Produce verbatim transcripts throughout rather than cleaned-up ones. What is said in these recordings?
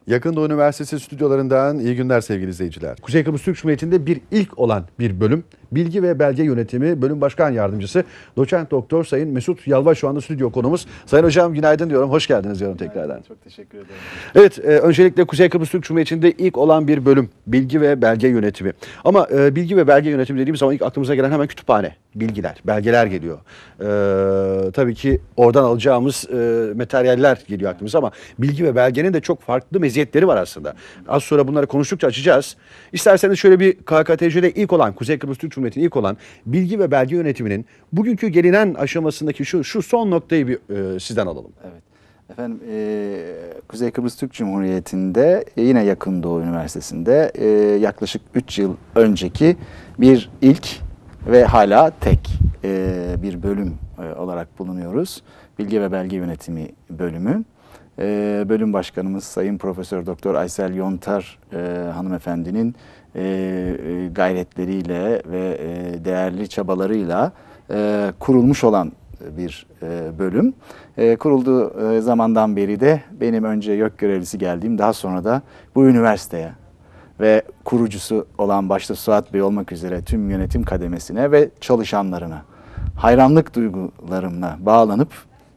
Yakın Doğu Üniversitesi stüdyolarından iyi günler sevgili izleyiciler. Kuzey Kıbrıs Türk Cumhuriyeti'nde bir ilk olan bir bölüm. Bilgi ve Belge Yönetimi Bölüm Başkan Yardımcısı Doçent Doktor Sayın Mesut Yalvaç şu anda stüdyo konuğumuz. Sayın Hocam günaydın diyorum. Hoş geldiniz diyorum tekrardan. Çok teşekkür ederim. Evet, e, öncelikle Kuzey Kıbrıs Türk Cumhuriyeti'nde ilk olan bir bölüm. Bilgi ve Belge Yönetimi. Ama e, bilgi ve belge yönetimi dediğimiz zaman ilk aklımıza gelen hemen kütüphane. Bilgiler, belgeler geliyor. E, tabii ki oradan alacağımız e, materyaller geliyor aklımıza ama bilgi ve belgenin de çok farklı meziyetleri var aslında. Az sonra bunları konuştukça açacağız. İsterseniz şöyle bir K K T C'de ilk olan, Kuzey Kıbrıs Türk Cumhuriyeti'nin ilk olan bilgi ve belge yönetiminin bugünkü gelinen aşamasındaki şu şu son noktayı bir e, sizden alalım. Evet. Efendim e, Kuzey Kıbrıs Türk Cumhuriyeti'nde e, yine Yakın Doğu Üniversitesi'nde e, yaklaşık üç yıl önceki bir ilk ve hala tek e, bir bölüm e, olarak bulunuyoruz. Bilgi ve Belge Yönetimi bölümü. E, bölüm başkanımız Sayın Profesör Doktor Aysel Yontar e, hanımefendinin e, e, gayretleriyle ve e, değerli çabalarıyla e, kurulmuş olan bir e, bölüm. E, kurulduğu e, zamandan beri de benim önce YÖK görevlisi geldiğim, daha sonra da bu üniversiteye ve kurucusu olan başta Suat Bey olmak üzere tüm yönetim kademesine ve çalışanlarına hayranlık duygularımla bağlanıp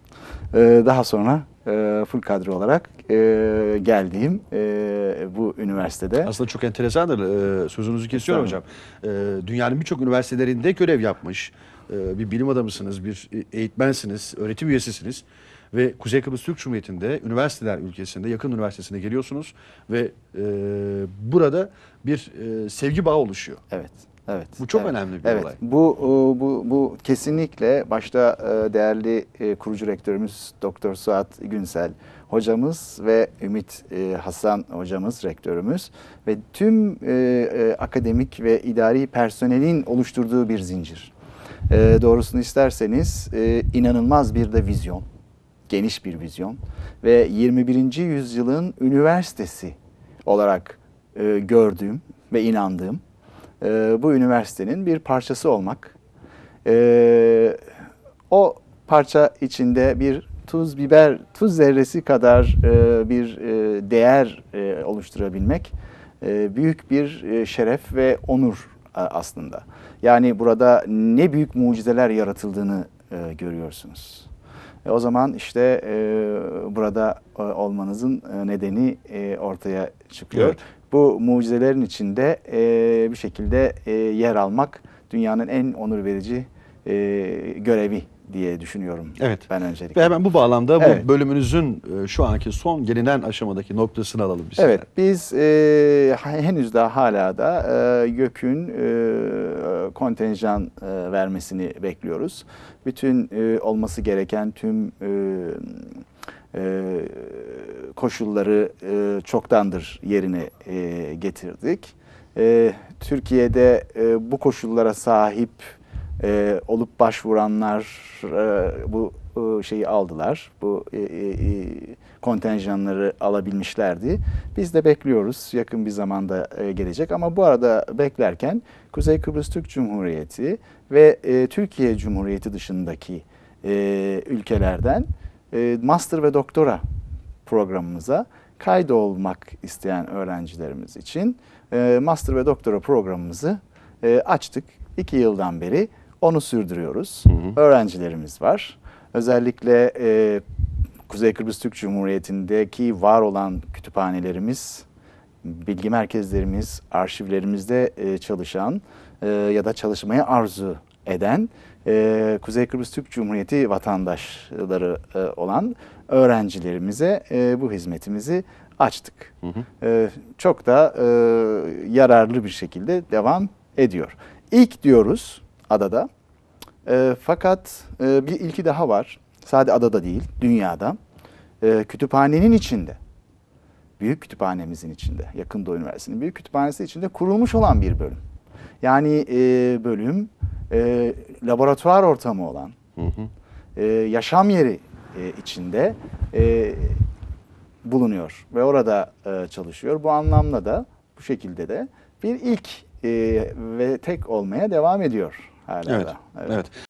e, daha sonra e, full kadro olarak e, geldiğim e, bu üniversitede. Aslında çok enteresandır. Ee, sözünüzü kesiyorum hocam. Ee, dünyanın birçok üniversitelerinde görev yapmış. Ee, bir bilim adamısınız, bir eğitmensiniz, öğretim üyesisiniz. Ve Kuzey Kıbrıs Türk Cumhuriyeti'nde, üniversiteler ülkesinde, yakın üniversitesine geliyorsunuz. Ve e, burada bir e, sevgi bağı oluşuyor. Evet. Evet. Bu çok evet, önemli bir evet. olay. Bu bu bu kesinlikle başta değerli kurucu rektörümüz Doktor Suat Günsel hocamız ve Ümit Hasan hocamız rektörümüz ve tüm akademik ve idari personelin oluşturduğu bir zincir. Doğrusunu isterseniz inanılmaz bir de vizyon, geniş bir vizyon ve yirmi birinci yüzyılın üniversitesi olarak gördüğüm ve inandığım bu üniversitenin bir parçası olmak, o parça içinde bir tuz biber, tuz zerresi kadar bir değer oluşturabilmek büyük bir şeref ve onur aslında. Yani burada ne büyük mucizeler yaratıldığını görüyorsunuz. O zaman işte burada olmanızın nedeni ortaya çıkıyor. Evet. Bu mucizelerin içinde e, bir şekilde e, yer almak dünyanın en onur verici e, görevi diye düşünüyorum. Evet. Ben öncelikle. Ve hemen bu bağlamda bu evet. bölümünüzün e, şu anki son gelinen aşamadaki noktasını alalım biz. Evet. Biz e, henüz daha hala da e, YÖK'ün e, kontenjan e, vermesini bekliyoruz. Bütün e, olması gereken tüm e, e, koşulları e, çoktandır yerine e, getirdik. E, Türkiye'de e, bu koşullara sahip e, olup başvuranlar e, bu e, şeyi aldılar. Bu e, e, kontenjanları alabilmişlerdi. Biz de bekliyoruz. Yakın bir zamanda e, gelecek ama bu arada beklerken Kuzey Kıbrıs Türk Cumhuriyeti ve e, Türkiye Cumhuriyeti dışındaki e, ülkelerden e, master ve doktora programımıza kaydolmak isteyen öğrencilerimiz için e, master ve doktora programımızı e, açtık. İki yıldan beri onu sürdürüyoruz. Hı hı. Öğrencilerimiz var. Özellikle e, Kuzey Kıbrıs Türk Cumhuriyeti'ndeki var olan kütüphanelerimiz, bilgi merkezlerimiz, arşivlerimizde e, çalışan e, ya da çalışmaya arzu eden e, Kuzey Kıbrıs Türk Cumhuriyeti vatandaşları e, olan öğrencilerimize e, bu hizmetimizi açtık. Hı hı. E, çok da e, yararlı bir şekilde devam ediyor. İlk diyoruz adada. E, fakat e, bir ilki daha var. Sadece adada değil, dünyada. E, kütüphanenin içinde, büyük kütüphanemizin içinde, Yakın Doğu Üniversitesi'nin büyük kütüphanesi içinde kurulmuş olan bir bölüm. Yani e, bölüm e, laboratuvar ortamı olan, hı hı. E, yaşam yeri e, içinde e, bulunuyor ve orada e, çalışıyor. Bu anlamda da bu şekilde de bir ilk e, ve tek olmaya devam ediyor hala evet, da. Evet. evet.